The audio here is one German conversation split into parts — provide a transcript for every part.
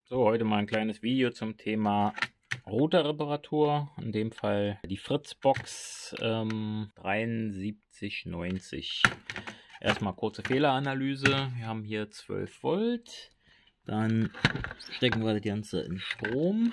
So, heute mal ein kleines Video zum Thema Routerreparatur. In dem Fall die Fritzbox 7390. Erstmal kurze Fehleranalyse. Wir haben hier 12 Volt. Dann stecken wir das Ganze in Strom.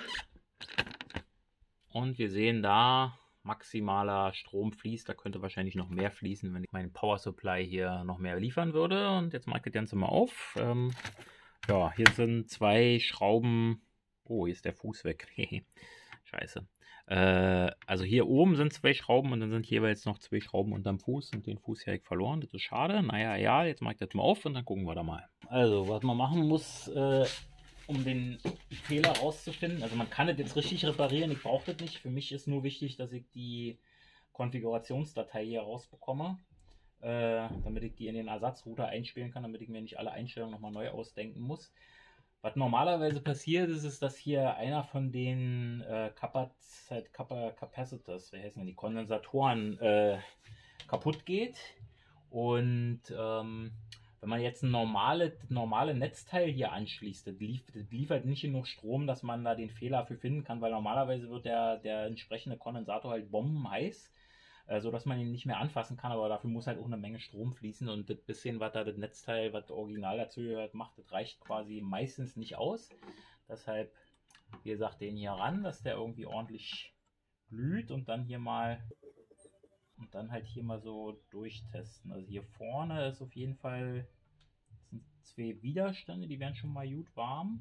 Und wir sehen da, maximaler Strom fließt. Da könnte wahrscheinlich noch mehr fließen, wenn ich meinen Power Supply hier noch mehr liefern würde. Und jetzt mache ich das Ganze mal auf. Ja, hier sind zwei Schrauben. Oh, hier ist der Fuß weg. Scheiße. Also hier oben sind zwei Schrauben und dann sind jeweils noch zwei Schrauben unterm Fuß und den Fuß habe ich verloren. Das ist schade. Naja, ja, jetzt mache ich das mal auf und dann gucken wir da mal. Also, was man machen muss, um den Fehler rauszufinden. Also man kann das jetzt richtig reparieren. Ich brauche das nicht. Für mich ist nur wichtig, dass ich die Konfigurationsdatei hier rausbekomme. Damit ich die in den Ersatzrouter einspielen kann, damit ich mir nicht alle Einstellungen nochmal neu ausdenken muss. Was normalerweise passiert ist, dass hier einer von den Capacitors, wie heißen die Kondensatoren, kaputt geht. Und wenn man jetzt ein normale Netzteil hier anschließt, das liefert nicht genug Strom, dass man da den Fehler für finden kann, weil normalerweise wird der entsprechende Kondensator halt bombenheiß, so dass man ihn nicht mehr anfassen kann, aber dafür muss halt auch eine Menge Strom fließen und das bisschen, was da das Netzteil, was original dazu gehört, macht, das reicht quasi meistens nicht aus. Deshalb, wie gesagt, den hier ran, dass der irgendwie ordentlich glüht und dann hier mal halt hier mal so durchtesten. Also hier vorne ist auf jeden Fall, sind zwei Widerstände, die werden schon mal gut warm.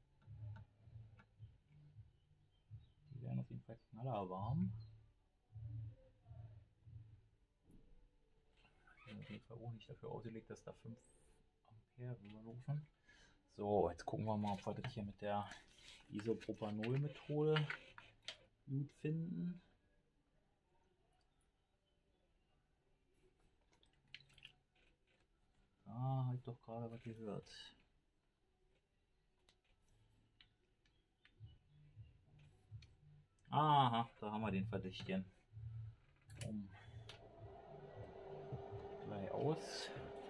Die werden auf jeden Fall knallerwarm. Auf jeden Fall auch nicht dafür ausgelegt, dass da 5 Ampere rüberlaufen. So, jetzt gucken wir mal, ob wir das hier mit der Isopropanol-Methode gut finden. Da habe ich doch gerade was gehört. Aha, da haben wir den Verdächtigen. Gleich aus.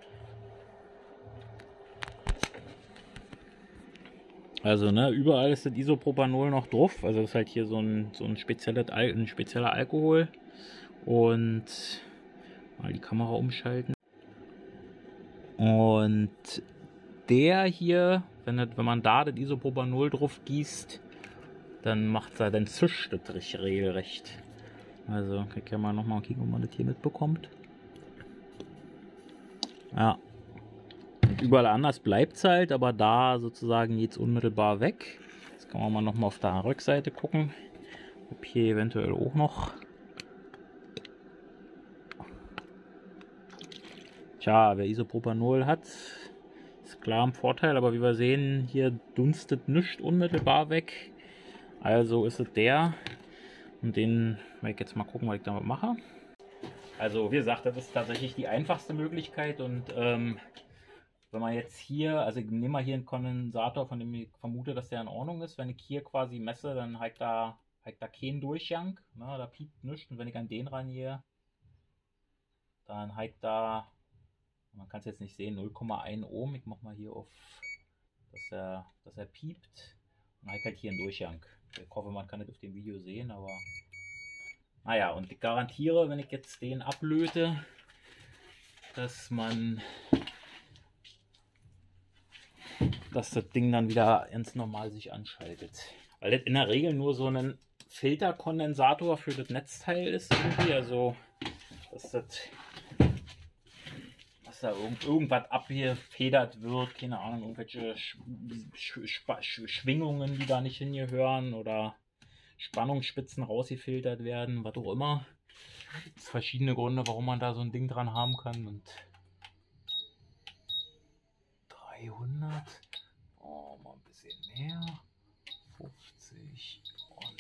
Also, ne, überall ist das Isopropanol noch drauf. Also das ist halt hier so ein spezieller Alkohol. Und mal die Kamera umschalten. Und der hier, wenn man da das Isopropanol drauf gießt, dann zischt das regelrecht. Also, ich kann mal nochmal gucken, ob man das hier mitbekommt. Ja. Und überall anders bleibt es halt, aber da sozusagen geht es unmittelbar weg. Jetzt kann man mal nochmal auf der Rückseite gucken, ob hier eventuell auch noch. Tja, wer Isopropanol hat, ist klar im Vorteil, aber wie wir sehen, hier dunstet nichts unmittelbar weg. Also ist es der. Und den werde ich jetzt mal gucken, was ich damit mache. Also wie gesagt, das ist tatsächlich die einfachste Möglichkeit. Und wenn man jetzt hier, also ich nehme mal hier einen Kondensator, von dem ich vermute, dass der in Ordnung ist. Wenn ich hier quasi messe, dann halt da keinen Durchgang. Ne, da piept nichts. Und wenn ich an den rangehe, dann halt da, man kann es jetzt nicht sehen, 0,1 Ohm. Ich mache mal hier auf, dass er piept. Und halt hier einen Durchgang. Ich hoffe, man kann das auf dem Video sehen, aber naja, und ich garantiere, wenn ich jetzt den ablöte, dass das Ding dann wieder ganz normal sich anschaltet. Weil das in der Regel nur so ein Filterkondensator für das Netzteil ist irgendwie, also dass da irgendwas abgefedert wird, keine Ahnung, irgendwelche Schwingungen, die da nicht hingehören oder Spannungsspitzen rausgefiltert werden, was auch immer. Es verschiedene Gründe, warum man da so ein Ding dran haben kann. Und 300, oh, mal ein bisschen mehr, 50 und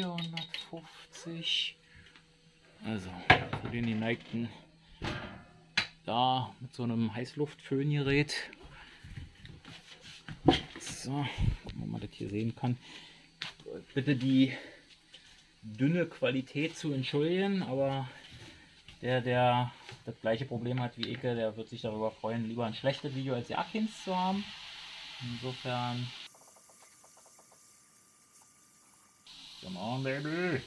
450. Also für den geneigten da mit so einem Heißluftföhngerät. So, gucken, ob man das hier sehen kann. Bitte die dünne Qualität zu entschuldigen, aber der das gleiche Problem hat wie ich, der wird sich darüber freuen, lieber ein schlechtes Video als ja keins zu haben. Insofern Come on, baby.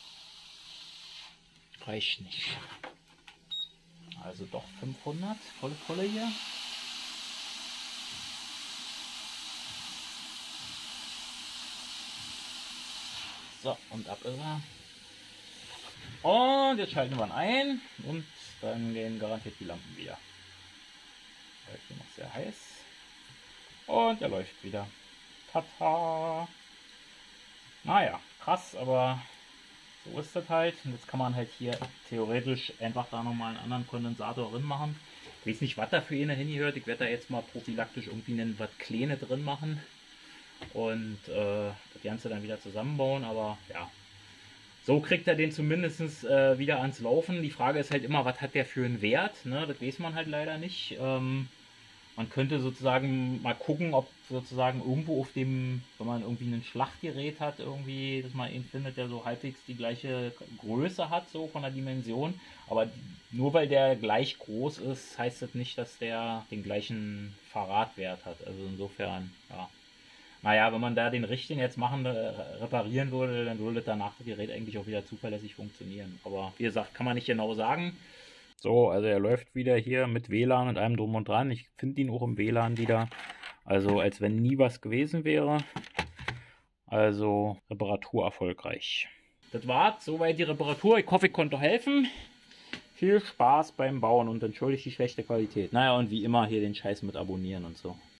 Reicht nicht. Also doch 500, volle Pulle hier. So, und ab ist er. Und jetzt schalten wir ihn ein und dann gehen garantiert die Lampen wieder. Er ist noch sehr heiß. Und er läuft wieder. Tata! Naja, krass, aber so ist das halt. Und jetzt kann man halt hier theoretisch einfach da nochmal einen anderen Kondensator drin machen. Ich weiß nicht, was da für eine hingehört. Ich werde da jetzt mal prophylaktisch irgendwie was Kleine drin machen. Und das Ganze dann wieder zusammenbauen. Aber ja, so kriegt er den zumindest wieder ans Laufen. Die Frage ist halt immer, was hat der für einen Wert? Ne? Das weiß man halt leider nicht. Man könnte sozusagen mal gucken, ob sozusagen irgendwo auf dem, wenn man irgendwie ein Schlachtgerät hat, irgendwie, dass man ihn findet, der so halbwegs die gleiche Größe hat, so von der Dimension. Aber nur weil der gleich groß ist, heißt das nicht, dass der den gleichen Verratwert hat. Also insofern, ja. Naja, wenn man da den richtigen jetzt reparieren würde, dann würde danach das Gerät eigentlich auch wieder zuverlässig funktionieren. Aber wie gesagt, kann man nicht genau sagen. So, also er läuft wieder hier mit WLAN und allem drum und dran. Ich finde ihn auch im WLAN wieder. Also als wenn nie was gewesen wäre. Also Reparatur erfolgreich. Das war's, soweit die Reparatur. Ich hoffe, ich konnte helfen. Viel Spaß beim Bauen und entschuldigt die schlechte Qualität. Naja, und wie immer hier den Scheiß mit abonnieren und so.